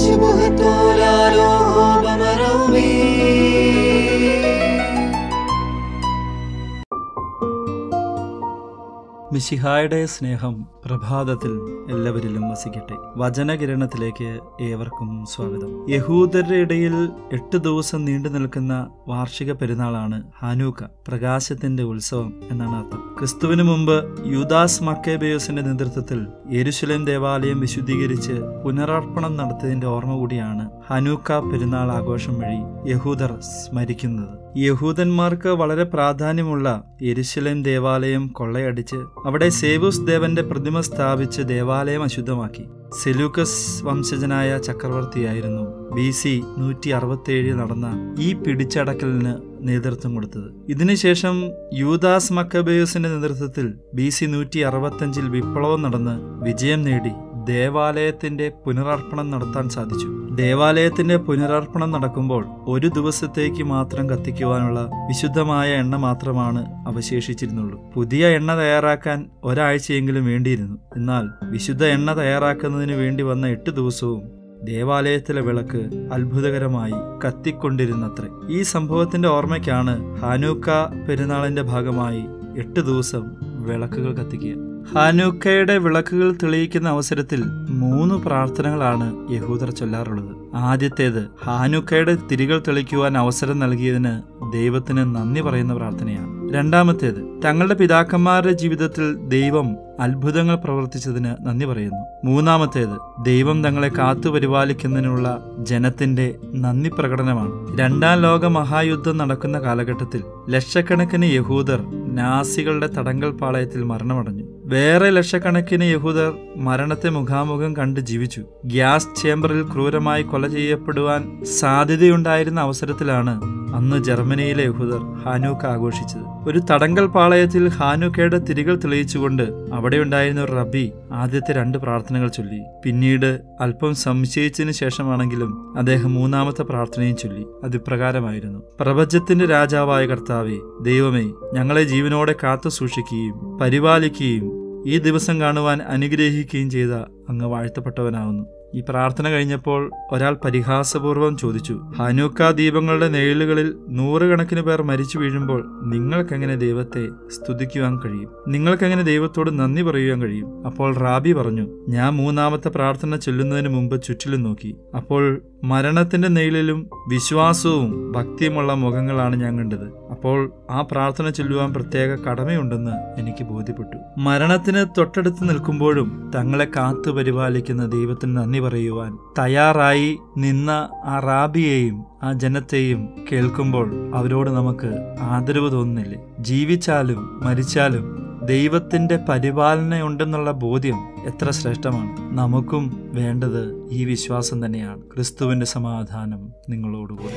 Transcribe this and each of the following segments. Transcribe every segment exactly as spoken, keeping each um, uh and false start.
മിശിഹായുടെ സ്നേഹം പ്രഭാതത്തിൽ എല്ലാവരിലും വസിക്കട്ടെ. വചനകിരണത്തിലേക്ക് ഏവർക്കും സ്വാഗതം. യഹൂദരുടെ ഇടയിൽ എട്ട് ദിവസം നീണ്ടു നിൽക്കുന്ന വാർഷിക പെരുന്നാളാണ് ഹാനൂക്ക, പ്രകാശത്തിന്റെ ഉത്സവം എന്നാണ് അർത്ഥം. ക്രിസ്തുവിന് മുമ്പ് യൂദാസ് മക്കേബയോസിന്റെ നേതൃത്വത്തിൽ യെരുശലേം ദേവാലയം വിശുദ്ധീകരിച്ച് പുനരർപ്പണം നടത്തിയതിന്റെ ഓർമ്മ കൂടിയാണ് ഹാനൂക്ക പെരുന്നാൾ ആഘോഷം വഴി യഹൂദർ സ്മരിക്കുന്നത്. യഹൂദന്മാർക്ക് വളരെ പ്രാധാന്യമുള്ള യെരുശലേം ദേവാലയം കൊള്ളയടിച്ച് അവിടെ സേവൂസ് ദേവന്റെ പ്രതിമ സ്ഥാപിച്ച് ദേവാലയം അശുദ്ധമാക്കി. സെലൂക്കസ് വംശജനായ ചക്രവർത്തിയായിരുന്നു ബി സി നൂറ്റി അറുപത്തി ഏഴിൽ നടന്ന ഈ പിടിച്ചടക്കലിന് നേതൃത്വം കൊടുത്തത്. ഇതിനുശേഷം യൂദാസ് മക്കബേയോസിന്റെ നേതൃത്വത്തിൽ ബി സി നൂറ്റി അറുപത്തഞ്ചിൽ വിപ്ലവം നടന്ന് വിജയം നേടി ദേവാലയത്തിന്റെ പുനരർപ്പണം നടത്താൻ സാധിച്ചു. ദേവാലയത്തിന്റെ പുനരർപ്പണം നടക്കുമ്പോൾ ഒരു ദിവസത്തേക്ക് മാത്രം കത്തിക്കുവാനുള്ള വിശുദ്ധമായ എണ്ണ മാത്രമാണ് അവശേഷിച്ചിരുന്നുള്ളൂ. പുതിയ എണ്ണ തയ്യാറാക്കാൻ ഒരാഴ്ചയെങ്കിലും വേണ്ടിയിരുന്നു. എന്നാൽ വിശുദ്ധ എണ്ണ തയ്യാറാക്കുന്നതിന് വേണ്ടി വന്ന എട്ട് ദിവസവും ദേവാലയത്തിലെ വിളക്ക് അത്ഭുതകരമായി കത്തിക്കൊണ്ടിരുന്നത്രേ. ഈ സംഭവത്തിന്റെ ഓർമ്മയ്ക്കാണ് ഹാനൂക്ക പെരുന്നാളിന്റെ ഭാഗമായി എട്ട് ദിവസം വിളക്കുകൾ കത്തിക്കുക. ഹാനൂക്കയുടെ വിളക്കുകൾ തെളിയിക്കുന്ന അവസരത്തിൽ മൂന്ന് പ്രാർത്ഥനകളാണ് യഹൂദർ ചൊല്ലാറുള്ളത്. ആദ്യത്തേത് ഹാനൂക്കയുടെ തിരികൾ തെളിക്കുവാൻ അവസരം നൽകിയതിന് ദൈവത്തിന് നന്ദി പറയുന്ന പ്രാർത്ഥനയാണ്. രണ്ടാമത്തേത് തങ്ങളുടെ പിതാക്കന്മാരുടെ ജീവിതത്തിൽ ദൈവം അത്ഭുതങ്ങൾ പ്രവർത്തിച്ചതിന് നന്ദി പറയുന്നു. മൂന്നാമത്തേത് ദൈവം തങ്ങളെ കാത്തു പരിപാലിക്കുന്നതിനുള്ള ജനത്തിന്റെ നന്ദി പ്രകടനമാണ്. രണ്ടാം ലോക മഹായുദ്ധം നടക്കുന്ന കാലഘട്ടത്തിൽ ലക്ഷക്കണക്കിന് യഹൂദർ നാസികളുടെ തടങ്കൽ പാളയത്തിൽ മരണമടഞ്ഞു. വേറെ ലക്ഷക്കണക്കിന് യഹൂദർ മരണത്തെ മുഖാമുഖം കണ്ട് ജീവിച്ചു. ഗ്യാസ് ചേംബറിൽ ക്രൂരമായി കൊല ചെയ്യപ്പെടുവാൻ സാധ്യതയുണ്ടായിരുന്ന അവസരത്തിലാണ് അന്ന് ജർമ്മനിയിലെ യഹൂദർ ഹാനൂക്ക ആഘോഷിച്ചത്. ഒരു തടങ്കൽ പാളയത്തിൽ ഹാനൂക്കയുടെ തിരികൾ തെളിയിച്ചുകൊണ്ട് അവിടെ ഉണ്ടായിരുന്ന ഒരു റബ്ബി ആദ്യത്തെ രണ്ട് പ്രാർത്ഥനകൾ ചൊല്ലി. പിന്നീട് അല്പം സംശയിച്ചതിന് ശേഷമാണെങ്കിലും അദ്ദേഹം മൂന്നാമത്തെ പ്രാർത്ഥനയും ചൊല്ലി. അത് ഇപ്രകാരമായിരുന്നു: പ്രപഞ്ചത്തിന്റെ രാജാവായ കർത്താവേ, ദൈവമേ, ഞങ്ങളെ ജീവനോടെ കാത്തു സൂക്ഷിക്കുകയും പരിപാലിക്കുകയും ഈ ദിവസം കാണുവാൻ അനുഗ്രഹിക്കുകയും ചെയ്ത അങ്ങ് വാഴ്ത്തപ്പെട്ടവനാവുന്നു. ഈ പ്രാർത്ഥന കഴിഞ്ഞപ്പോൾ ഒരാൾ പരിഹാസപൂർവ്വം ചോദിച്ചു, ഹാനൂക്ക ദീപങ്ങളുടെ നിഴലുകളിൽ നൂറുകണക്കിന് പേർ മരിച്ചു വീഴുമ്പോൾ നിങ്ങൾക്കെങ്ങനെ ദൈവത്തെ സ്തുതിക്കുവാൻ കഴിയും? നിങ്ങൾക്കെങ്ങനെ ദൈവത്തോട് നന്ദി പറയുവാൻ കഴിയും? അപ്പോൾ റാബി പറഞ്ഞു, ഞാൻ മൂന്നാമത്തെ പ്രാർത്ഥന ചൊല്ലുന്നതിന് മുമ്പ് ചുറ്റിലും നോക്കി. അപ്പോൾ മരണത്തിന്റെ നിഴലിലും വിശ്വാസവും ഭക്തിയുമുള്ള മുഖങ്ങളാണ് ഞാൻ കണ്ടത്. അപ്പോൾ ആ പ്രാർത്ഥന ചൊല്ലുവാൻ പ്രത്യേക കടമയുണ്ടെന്ന് എനിക്ക് ബോധ്യപ്പെട്ടു. മരണത്തിന് തൊട്ടടുത്ത് നിൽക്കുമ്പോഴും തങ്ങളെ കാത്തു പരിപാലിക്കുന്ന ദൈവത്തിന് നന്ദി പറയുവാൻ തയ്യാറായി നിന്ന ആ റാബിയെയും ആ ജനത്തെയും കേൾക്കുമ്പോൾ അവരോട് നമുക്ക് ആദരവ് തോന്നുന്നില്ലേ? ജീവിച്ചാലും മരിച്ചാലും ദൈവത്തിന്റെ പരിപാലനയുണ്ടെന്നുള്ള ബോധ്യം എത്ര ശ്രേഷ്ഠമാണ്. നമുക്കും വേണ്ടത് ഈ വിശ്വാസം തന്നെയാണ്. ക്രിസ്തുവിന്റെ സമാധാനം നിങ്ങളോടുകൂടി.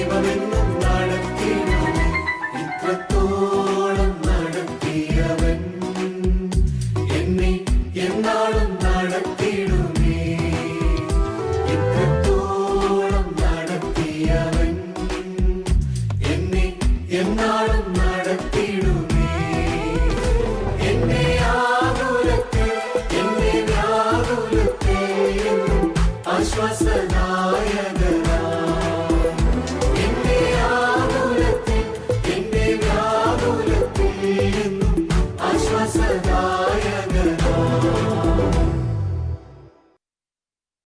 ഇത്രത്തോളം നടത്തിയവൻ